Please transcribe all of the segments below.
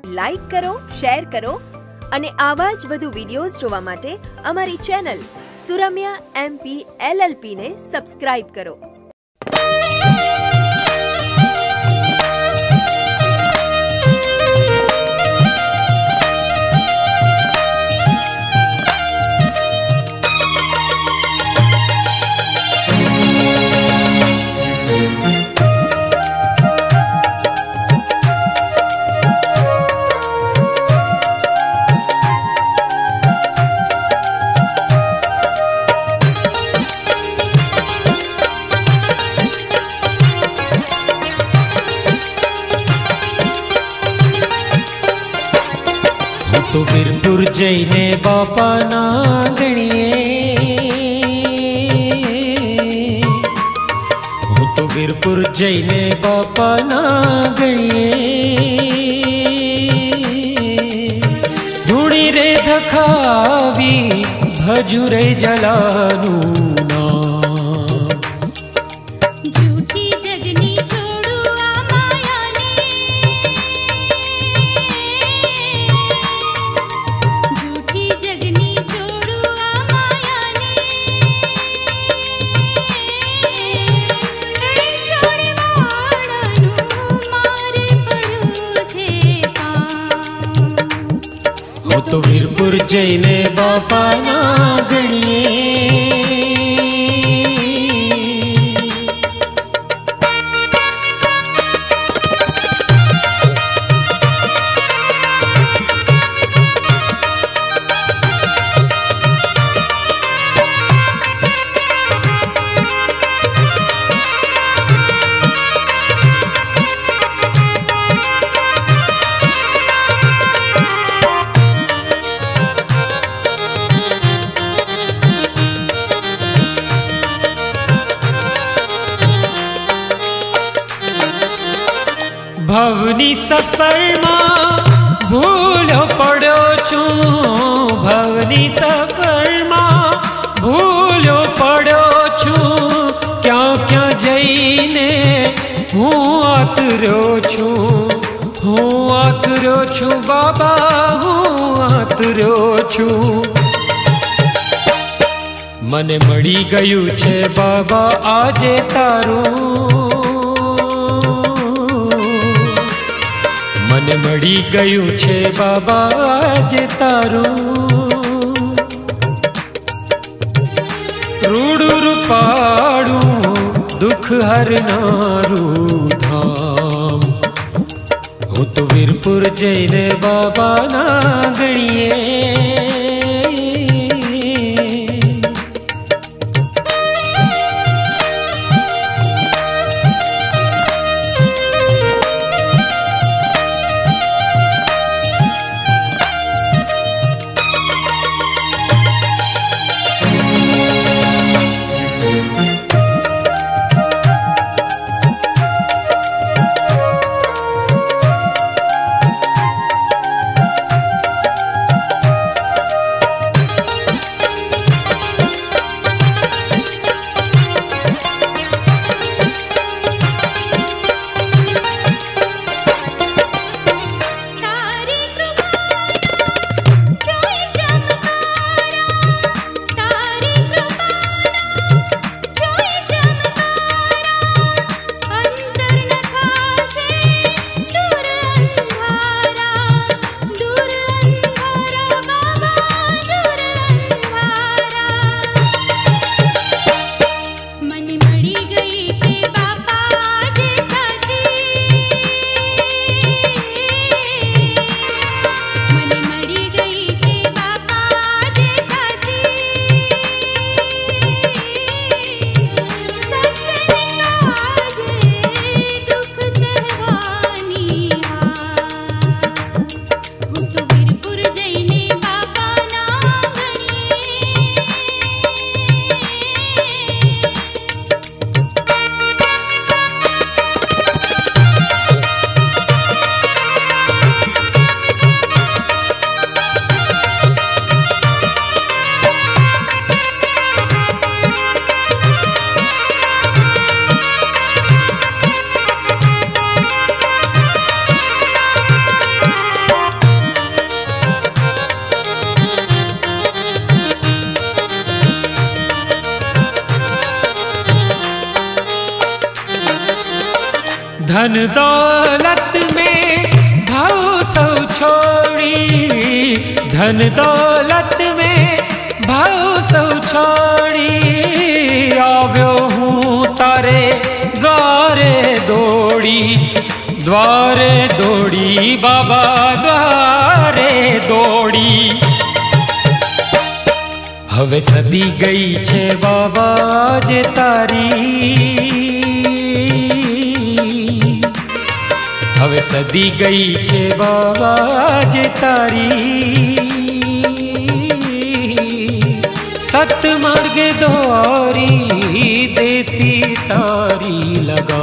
Like કરો, share કરો અને આવા જ વધુ વિડીયોઝ જોવા માટે અમારી ચેનલ સુરમ્યા MP LLP ને સબસ્ક્રાઇબ કરો। तो વીરપુર જઈને બાપાના ગણીએ, હું તો વીરપુર જઈને બાપાના ગણીએ, ધૂણી રે ધખાવી ભજુ રે જલાનું નામ। तो વીરપુર જઈને બાપાના ગણીએ। भवनी सफर में भूलो पड़ो छू, भवनी सफर में भूलो पड़ो छू, क्या क्या जईने हूँ आतरो छू, हूँ आतरो छू बाबा, हूँ आतरो छू। मने मળી गયું છે बाबा आजे तारू, મને મળી ગયું છે બાબા આજે તારું, રૂડું રૂપાળું દુઃખ હરનારું ધામ। હું તો વીરપુર જઈને બાબાના ગણીએ। धन दौलत में भाव सौ छोड़ी, धन दौलत में भाव सौ छोड़ी, आव्यो हूँ तारे द्वारे दौड़ी, द्वारे दौड़ी बाबा द्वारे दौड़ी। हवे सदी गई छे बाबा जे तारी, हवे सदी गई छे बाबा जे तारी, सतमार्ग द्वारी देती तारी लगा।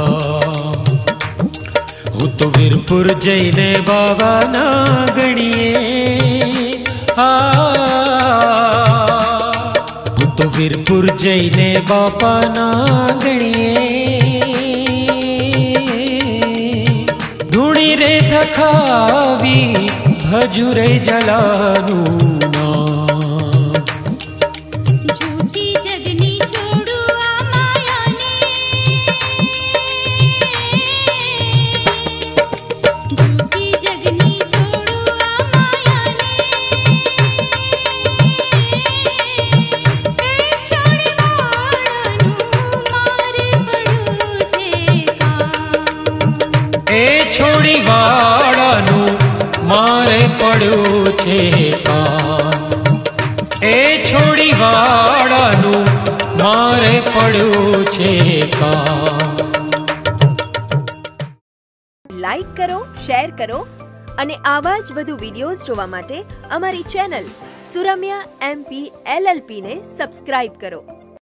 હું તો વીરપુર જઈને બાબા ના ગણીએ, હું તો વીરપુર જઈને બાપા ના ગણીએ, ધૂણી રે ધખાવી ભજુ રે જલાનું નામ। छोड़ी वाड़ानु मारे पड़ू छे काम, ए छोड़ी वाड़ानु मारे पड़ू छे काम। લાઈક કરો, શેર કરો અને આવા જ વધુ વિડીયોઝ જોવા માટે અમારી ચેનલ સુરમ્યા MP LLP ને સબસ્ક્રાઇબ કરો।